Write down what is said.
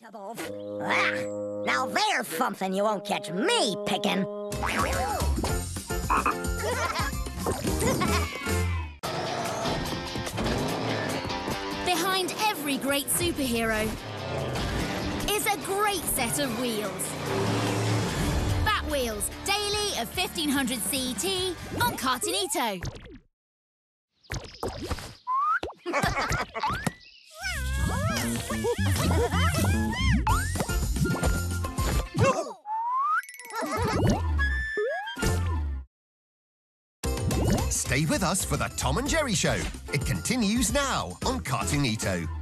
Now there's something you won't catch me picking. Behind every great superhero is a great set of wheels. Bat Wheels, daily at 1500 CET on Cartoonito. Stay with us for the Tom and Jerry Show. It continues now on Cartoonito.